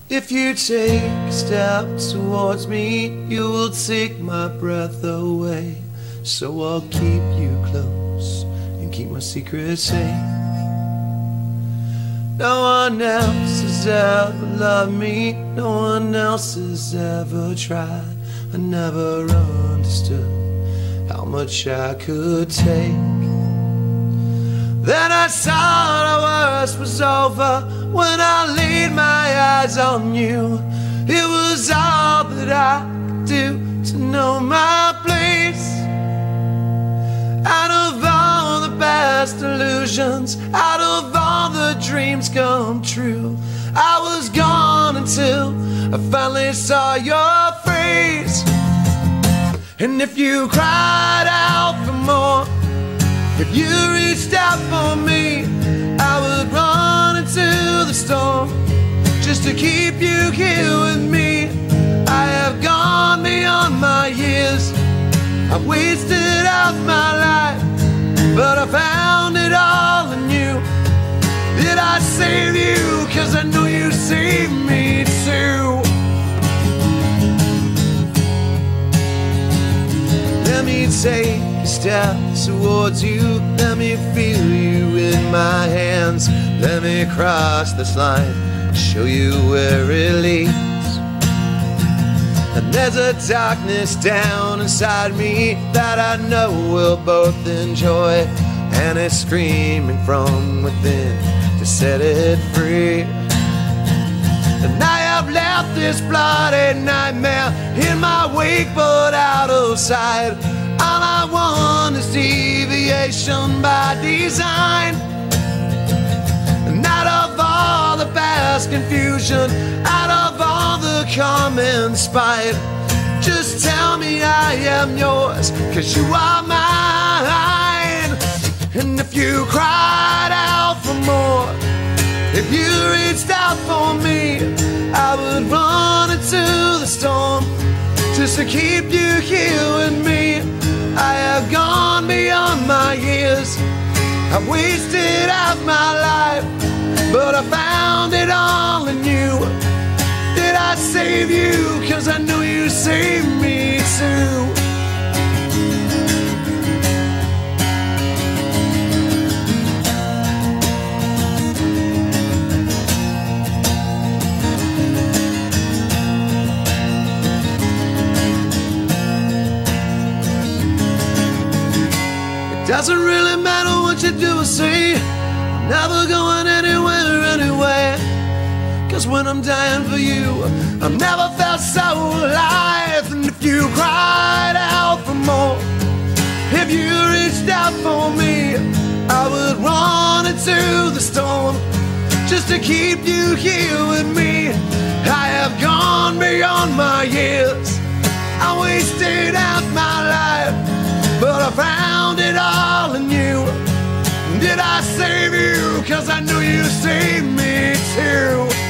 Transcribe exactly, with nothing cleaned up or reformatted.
If you take a step towards me, you will take my breath away. So I'll keep you close and keep my secret safe. No one else has ever loved me, no one else has ever tried. I never understood how much I could take. Then I saw the worst was over when I laid my eyes on you. It was all that I could do to know my place. Out of all the best illusions, out of all the dreams come true, I was gone until I finally saw your face. And if you cried out for more, if you reached out for me, I would run into the storm just to keep you here with me. I have gone beyond my years, I've wasted out my life, but I found it all in you. Did I save you? 'Cause I know you saved me too. Let me take a step towards you, let me feel you in my hands. Let me cross this line, show you where it leads. And there's a darkness down inside me that I know we'll both enjoy, and it's screaming from within to set it free. And I have left this bloody nightmare in my wake but out of sight. All I want is deviation by design. And out of all the past confusion, out of all the common spite, just tell me I am yours, 'cause you are mine. And if you cried out for more, if you reached out for me, I would run into the storm just to keep you here with me. I have gone beyond my years, I've wasted out my life, but I found it all in you. Did I save you? 'Cause I know you saved me too. Doesn't really matter what you do or say, I'm never going anywhere anyway. 'Cause when I'm dying for you, I've never felt so alive. And if you cried out for more, if you reached out for me, I would run into the storm just to keep you here with me. I have gone beyond my years, I wasted out my life, but I found it all in you. Did I save you? 'Cause I know you saved me too.